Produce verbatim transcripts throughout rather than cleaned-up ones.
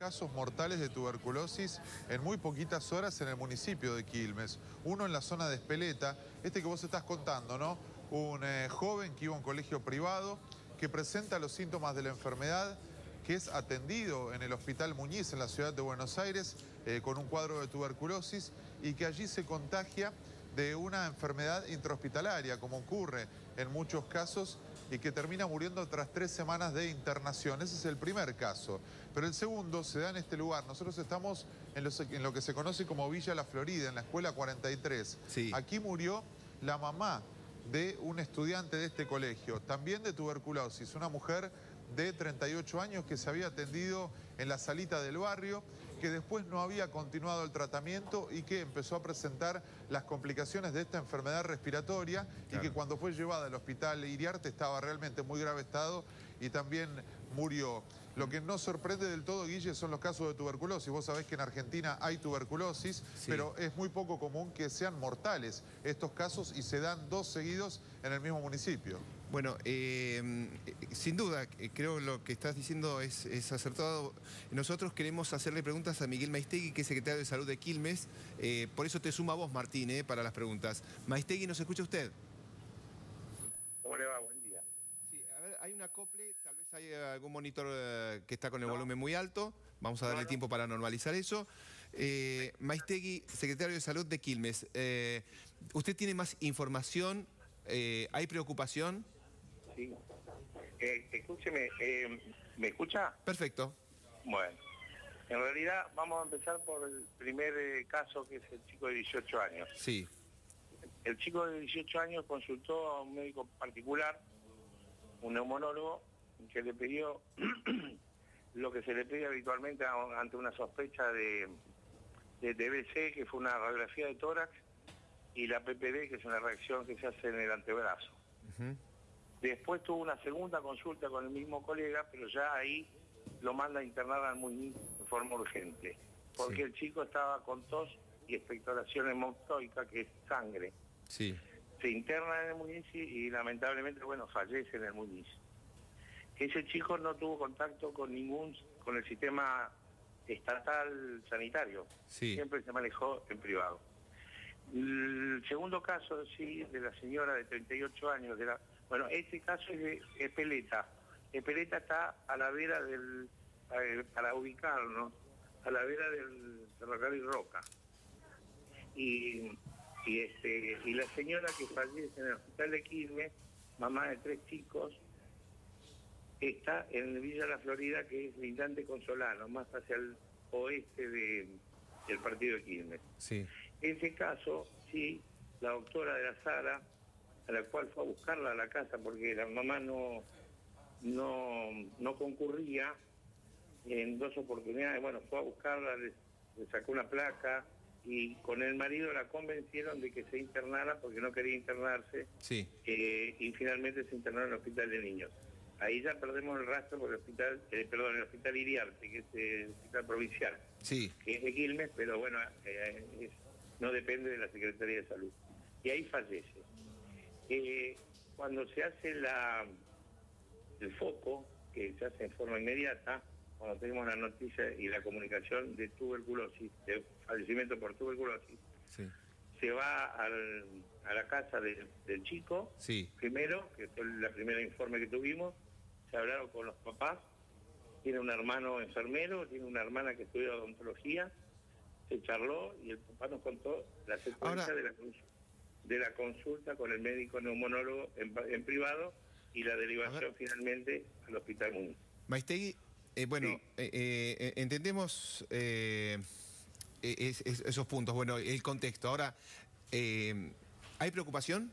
casos mortales de tuberculosis en muy poquitas horas en el municipio de Quilmes. Uno en la zona de Espeleta, este que vos estás contando, ¿no? Un eh, joven que iba a un colegio privado, que presenta los síntomas de la enfermedad, que es atendido en el Hospital Muñiz en la ciudad de Buenos Aires eh, con un cuadro de tuberculosis y que allí se contagia de una enfermedad intrahospitalaria, como ocurre en muchos casos, y que termina muriendo tras tres semanas de internación. Ese es el primer caso. Pero el segundo se da en este lugar. Nosotros estamos en lo, en lo que se conoce como Villa La Florida, en la escuela cuarenta y tres. Sí. Aquí murió la mamá de un estudiante de este colegio, también de tuberculosis, una mujer de treinta y ocho años que se había atendido en la salita del barrio, que después no había continuado el tratamiento y que empezó a presentar las complicaciones de esta enfermedad respiratoria. Claro. Y que cuando fue llevada al hospital Iriarte estaba realmente en muy grave estado y también murió. Lo que no sorprende del todo, Guille, son los casos de tuberculosis. Vos sabés que en Argentina hay tuberculosis, sí, pero es muy poco común que sean mortales estos casos y se dan dos seguidos en el mismo municipio. Bueno, eh, sin duda, creo que lo que estás diciendo es, es acertado. Nosotros queremos hacerle preguntas a Miguel Maistegui, que es secretario de Salud de Quilmes. Eh, por eso te suma vos, Martín, eh, para las preguntas. Maistegui, ¿nos escucha usted? ¿Cómo le va? Buen día. Sí, a ver, hay un acople, tal vez hay algún monitor eh, que está con el no. volumen muy alto. Vamos a darle no, no. tiempo para normalizar eso. Eh, Maistegui, secretario de Salud de Quilmes. Eh, ¿Usted tiene más información? Eh, ¿Hay preocupación? Sí. Eh, escúcheme, eh, ¿me escucha? Perfecto. Bueno, en realidad vamos a empezar por el primer eh, caso, que es el chico de dieciocho años. Sí. El chico de dieciocho años consultó a un médico particular, un neumonólogo, que le pidió lo que se le pide habitualmente a, ante una sospecha de, de T B C, que fue una radiografía de tórax, y la P P D, que es una reacción que se hace en el antebrazo. Uh-huh. Después tuvo una segunda consulta con el mismo colega, pero ya ahí lo manda a internar al Muñiz de forma urgente, porque sí. el chico estaba con tos y expectoración hematoica, que es sangre. Sí. Se interna en el Muñiz y, y lamentablemente, bueno, fallece en el Muñiz. Ese chico no tuvo contacto con ningún, con el sistema estatal sanitario. Sí. Siempre se manejó en privado. El segundo caso, sí, de la señora de treinta y ocho años, de la, bueno, este caso es de Espeleta. Espeleta está a la vera del, para ubicarnos, a la vera del ferrocarril Roca. Y, y, este, y la señora que fallece en el hospital de Quilmes, mamá de tres chicos, está en Villa La Florida, que es lindante con Solano, más hacia el oeste de, del partido de Quilmes. Sí. En ese caso, sí, la doctora de la Sara, a la cual fue a buscarla a la casa porque la mamá no, no, no concurría en dos oportunidades, bueno, fue a buscarla, le, le sacó una placa y con el marido la convencieron de que se internara porque no quería internarse, sí. eh, y finalmente se internó en el hospital de niños. Ahí ya perdemos el rastro por el hospital, eh, perdón, el hospital Iriarte, que es el hospital provincial, sí. que es de Quilmes, pero bueno, eh, es, no depende de la Secretaría de Salud. Y ahí fallece. Eh, cuando se hace la, el foco, que se hace en forma inmediata, cuando tenemos la noticia y la comunicación de tuberculosis, de fallecimiento por tuberculosis, sí. se va al, a la casa de, del chico, sí. primero, que fue el primer informe que tuvimos, se hablaron con los papás, tiene un hermano enfermero, tiene una hermana que estudia odontología, se charló y el papá nos contó la secuencia Ahora... de, la, de la consulta con el médico neumonólogo en, en privado y la derivación finalmente al hospital Muñiz. Maistegui, eh, bueno, sí. eh, eh, entendemos eh, es, es, esos puntos, bueno, el contexto. Ahora, eh, ¿hay preocupación?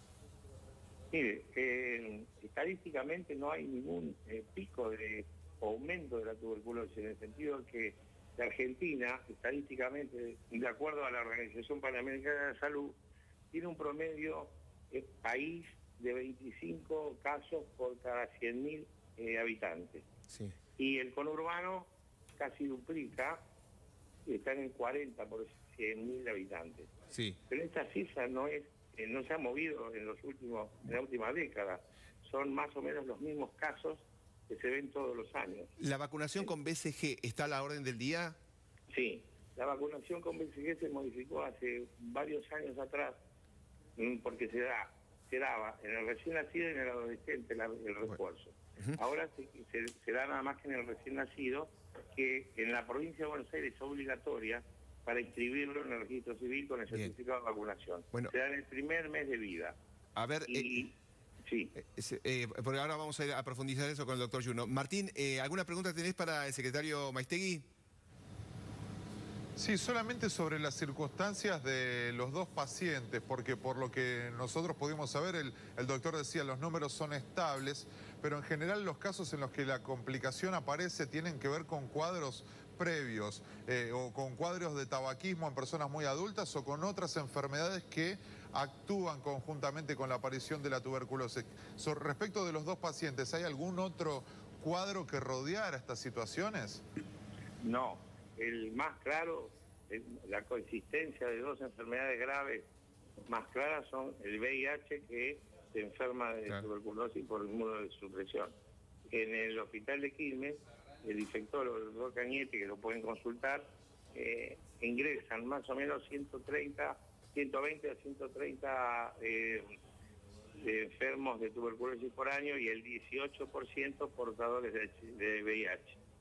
Mire, eh, estadísticamente no hay ningún eh, pico de aumento de la tuberculosis, en el sentido de que la Argentina, estadísticamente, de acuerdo a la Organización Panamericana de la Salud, tiene un promedio eh, país de veinticinco casos por cada cien mil eh, habitantes. Sí. Y el conurbano casi duplica, y están en cuarenta por cien mil habitantes. Sí. Pero esta cifra no es eh, no se ha movido en los últimos en la última década. Son más o menos los mismos casos que se ven todos los años. ¿La vacunación con B C G está a la orden del día? Sí, la vacunación con B C G se modificó hace varios años atrás, porque se da, se daba en el recién nacido y en el adolescente la, el refuerzo. Bueno. Uh-huh. Ahora se, se, se da nada más que en el recién nacido, que en la provincia de Buenos Aires es obligatoria para inscribirlo en el registro civil con el certificado Bien. de vacunación. Bueno. Se da en el primer mes de vida. A ver... Y, eh... Sí. Eh, eh, porque ahora vamos a ir a profundizar eso con el doctor Yuno. Martín, eh, ¿alguna pregunta tenés para el secretario Maistegui? Sí, solamente sobre las circunstancias de los dos pacientes, porque por lo que nosotros pudimos saber, el, el doctor decía los números son estables, pero en general los casos en los que la complicación aparece tienen que ver con cuadros previos, eh, o con cuadros de tabaquismo en personas muy adultas o con otras enfermedades que actúan conjuntamente con la aparición de la tuberculosis. So, respecto de los dos pacientes, ¿hay algún otro cuadro que rodeara estas situaciones? No, el más claro, el, la coexistencia de dos enfermedades graves más claras son el V I H, que se enferma de claro. tuberculosis por inmunosupresión. En el hospital de Quilmes, el infectólogo, el doctor Cañete, que lo pueden consultar, eh, ingresan más o menos ciento treinta, ciento veinte a ciento treinta eh, de enfermos de tuberculosis por año y el dieciocho por ciento portadores de, de V I H.